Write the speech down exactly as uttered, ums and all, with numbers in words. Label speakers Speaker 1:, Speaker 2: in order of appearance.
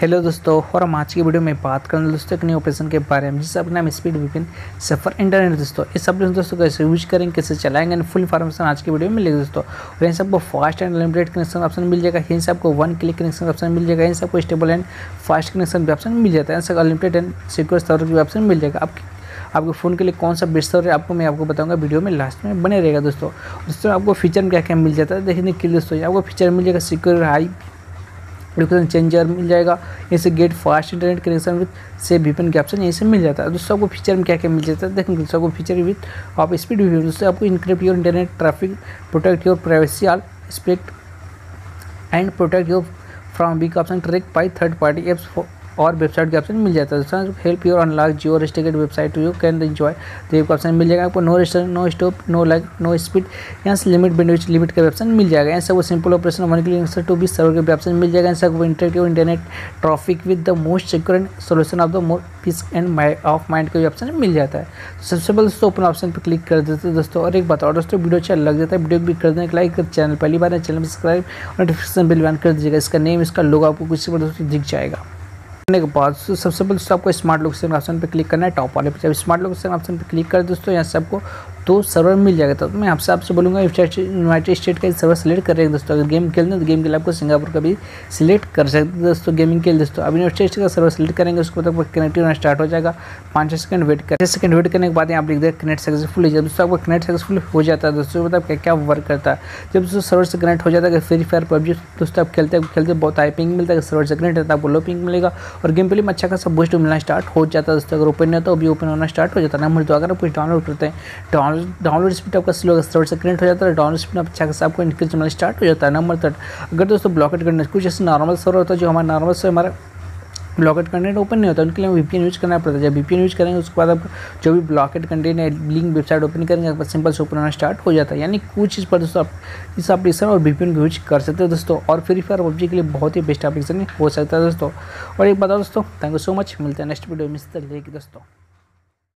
Speaker 1: Hello दोस्तों, और हम आज की वीडियो में बात करेंगे दोस्तों एक नए ऑपरेशन के बारे में जिसका अपना नाम स्पीड वीपीएन सफर इंटरनेट। दोस्तों इस ऑपरेशन दोस्तों कैसे यूज करेंगे, कैसे चलाएंगे, फुल इन्फॉर्मेशन आज की वीडियो में मिलेगी दोस्तों। और यहीं से आपको fast and unlimited connection option मिल जाएगा, यहीं से आपको वन क्लिक कनेक्शन ऑप्शन मिल जाएगा, यहीं से आपको स्टेबल एंड फास्ट कनेक्शन भी ऑप्शन मिल जाता है, यहाँ से अनलिमिटेड एंड सिक्योर सर्वर भी ऑप्शन मिल जाएगा। आपकी आपके फ़ोन के लिए कौन सा बेस्ट सर्वर है आपको मैं आपको बताऊंगा, वीडियो में लास्ट में बने रहेगा दोस्तों। दोस्तों आपको फीचर में क्या क्या मिल जाता है देखने के लिए दोस्तों, आपको फीचर मिल जाएगा सिक्योर हाई लोकेशन चेंजर मिल जाएगा, यहीं से get fast internet connection with से वीपीएन के ऑप्शन यहीं से मिल जाता है। दोस्तों आपको फीचर में क्या क्या मिल जाता है देखेंगे दोस्तों। आपको feature with of speed VPN दोस्तों आपको encrypt your internet traffic, protect your privacy all aspect and protect your from weak option track by third party apps और वेबसाइट के ऑप्शन मिल जाता है दोस्तों। Help your unlock geo restricted website you can enjoy तो एक option मिल जाएगा आपको। No restriction, no stop, no like, no speed, यहाँ से लिमिट बैंडविड्थ लिमिट का ऑप्शन मिल जाएगा। यहाँ से वो simple operation one click to be server के ऑप्शन मिल जाएगा। यहाँ से वो internet internet traffic with the most secure and solution of the more peace and my of mind का भी ऑप्शन मिल जाता है। सबसे पहले दोस्तों ओपन ऑप्शन पर क्लिक कर देते हैं दोस्तों। और एक बात और दोस्तों, वीडियो अच्छा लग जाता है वीडियो क्लिक कर देने के लाइक, चैनल पहली बार है चैनल में सब्सक्राइब और नोटिफिकेशन बिल ऑन कर दीजिएगा। इसका नेम, इसका लोगो आपको कुछ दोस्तों दिख जाएगा। करने के बाद सबसे पहले दोस्तों आपको स्मार्ट लोकेशन ऑप्शन पे क्लिक करना है टॉप वाले पे। जब स्मार्ट लोकेशन ऑप्शन पे क्लिक कर दोस्तों यहाँ से आपको दो सर्वर मिल जाएगा। तो मैं आपसे आपसे बोलूँगा यूनाइटेड स्टेट का सर्वर सेलेक्ट कर रहे हैं दोस्तों। अगर गेम खेलना तो गेम के लिए आपको सिंगापुर का भी सिलेक्ट कर सकते हैं दोस्तों गेमिंग के लिए दोस्तों। अब यूनाइटेड स्टेट का सर्वर सेलेक्ट करेंगे उसको तक कनेक्टिव होना स्टार्ट हो जाएगा। पाँच छः सेकंड वेट कर छः सेकंड वेट करने के बाद यहाँ आप लिख दें कनेक्ट सक्सेसफुल हो जाए दोस्तों। आपको कनेक्ट सक्सेसफुल हो जाता है दोस्तों। मतलब क्या क्या वर्क करता है जब दोस्तों सर्वर से कनेक्ट हो जाता है। फ्री फायर पबजी दोस्तों आप खेलते खेलते बहुत हाई पिंग मिलता है, सर्वर से कनेक्ट होता है आपको लो पिंग मिलेगा और गेम प्ले में अच्छा खासा बूस्ट मिलना स्टार्ट हो जाता है दोस्तों। अगर ओपन नहीं होता तो अभी ओपन होना स्टार्ट हो जाता है। नंबर दो, अगर आप कुछ डाउनलोड करते हैं डाउनलोड डाउनलोड स्पीड आपका स्लो सर्वर से कनेक्ट हो जाता है, डाउनलोड स्पीड अच्छा खासा आपको इंक्रीज मिलना स्टार्ट हो जाता है। नंबर थर्ड, अगर दोस्तों ब्लॉकेट करना कुछ ऐसे नॉर्मल सर्वर होता है जो हमारा नॉर्मल से हमारा ब्लॉकेट कंटेंट ओपन नहीं होता, उनके लिए वीपीएन यूज करना पड़ता है। जब वीपीएन यूज करेंगे उसके बाद आप जो भी ब्लॉकेट कंटेंट है लिंक वेबसाइट ओपन करेंगे आपका सिंपल से ओपन होना स्टार्ट हो जाता है। यानी कुछ चीज़ पर दोस्तों आप इस एप्लीकेशन और वीपीएन को यूज कर सकते हैं दोस्तों। और फ्री फायर पबजी के लिए बहुत ही बेस्ट एप्लीकेशन हो सकता है दोस्तों। और एक बताओ दोस्तों, थैंक यू सो मच, मिलते हैं नेक्स्ट वीडियो में दोस्तों।